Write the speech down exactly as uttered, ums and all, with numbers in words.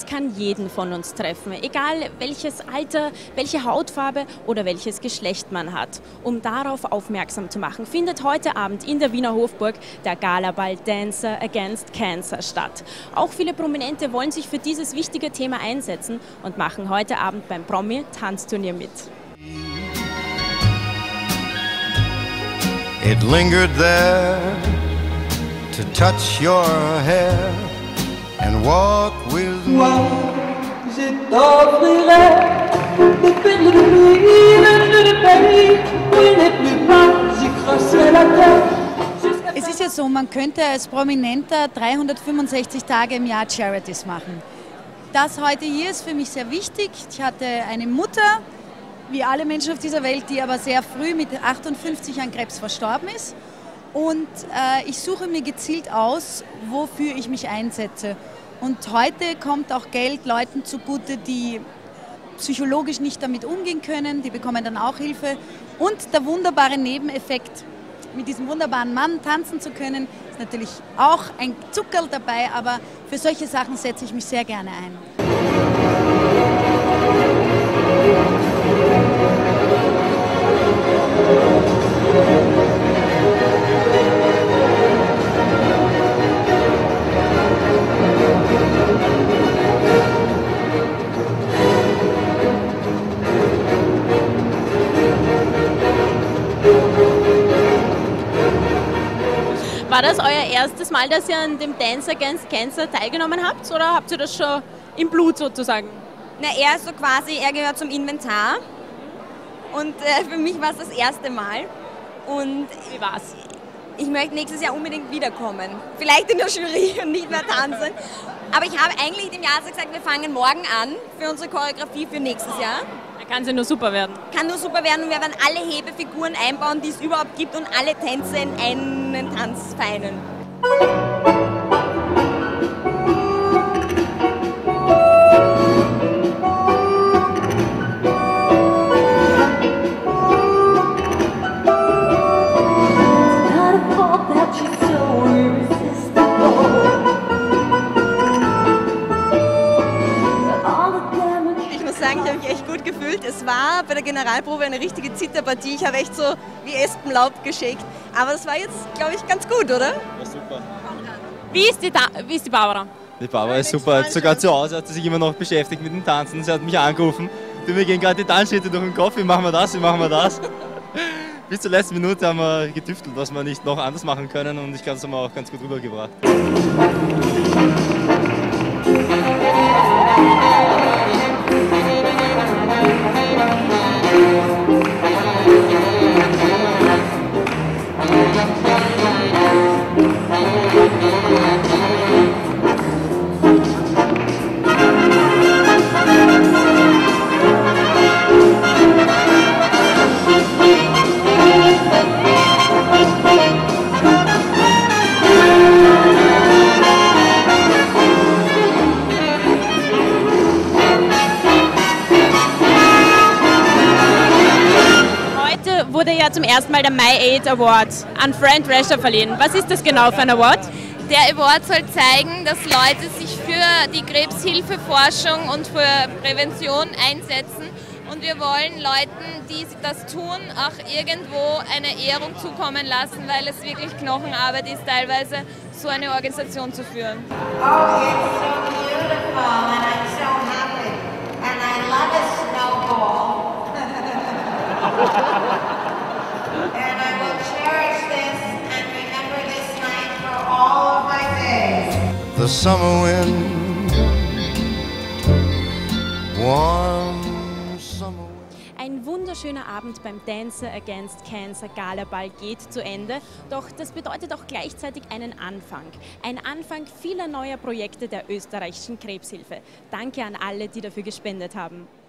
Krebs kann jeden von uns treffen, egal welches Alter, welche Hautfarbe oder welches Geschlecht man hat. Um darauf aufmerksam zu machen, findet heute Abend in der Wiener Hofburg der Galaball Dancer Against Cancer statt. Auch viele Prominente wollen sich für dieses wichtige Thema einsetzen und machen heute Abend beim Promi-Tanzturnier mit. It lingered there to touch your hair and walk with me. Moi, je t'offrirai des perles de pluie, de pays où il n'est plus pas, j'y creuserai la terre. Es ist ja so, man könnte als Prominenter dreihundertfünfundsechzig Tage im Jahr Charities machen. Das heute hier ist für mich sehr wichtig. Ich hatte eine Mutter, wie alle Menschen auf dieser Welt, die aber sehr früh mit achtundfünfzig an Krebs verstorben ist. Und äh, ich suche mir gezielt aus, wofür ich mich einsetze. Und heute kommt auch Geld Leuten zugute, die psychologisch nicht damit umgehen können. Die bekommen dann auch Hilfe. Und der wunderbare Nebeneffekt, mit diesem wunderbaren Mann tanzen zu können, ist natürlich auch ein Zuckerl dabei. Aber für solche Sachen setze ich mich sehr gerne ein. War das euer erstes Mal, dass ihr an dem Dance Against Cancer teilgenommen habt, oder habt ihr das schon im Blut sozusagen? Na, er ist so quasi, er gehört zum Inventar und äh, für mich war es das erste Mal. Und wie war's? Ich möchte nächstes Jahr unbedingt wiederkommen. Vielleicht in der Jury und nicht mehr tanzen. Aber ich habe eigentlich dem Jahr gesagt, wir fangen morgen an für unsere Choreografie für nächstes Jahr. Da kann sie nur super werden. Kann nur super werden und wir werden alle Hebefiguren einbauen, die es überhaupt gibt und alle Tänze in einen Tanz vereinen. Ich habe mich echt gut gefühlt. Es war bei der Generalprobe eine richtige Zitterpartie. Ich habe echt so wie Espenlaub geschickt. Aber das war jetzt, glaube ich, ganz gut, oder? War super. Wie ist die, da wie ist die Barbara? Die Barbara ist super. Sogar zu Hause hat sie sich immer noch beschäftigt mit dem Tanzen. Sie hat mich angerufen. Du, mir gehen gerade die Tanzschritte durch den Kopf. Wie machen wir das? Wie machen wir das? Bis zur letzten Minute haben wir getüftelt, was wir nicht noch anders machen können. Und ich glaube, das haben wir auch ganz gut rübergebracht. Wurde ja zum ersten Mal der My Aid Award an Fran Drescher verliehen. Was ist das genau für ein Award? Der Award soll zeigen, dass Leute sich für die Krebshilfeforschung und für Prävention einsetzen. Und wir wollen Leuten, die das tun, auch irgendwo eine Ehrung zukommen lassen, weil es wirklich Knochenarbeit ist, teilweise so eine Organisation zu führen. Oh, it's so beautiful and I'm so happy. And I love a snowball. And I will cherish this and remember this night for all of my days. The summer wind, warm summer wind. Ein wunderschöner Abend beim Dancer Against Cancer Galaball geht zu Ende, doch das bedeutet auch gleichzeitig einen Anfang. Ein Anfang vieler neuer Projekte der österreichischen Krebshilfe. Danke an alle, die dafür gespendet haben.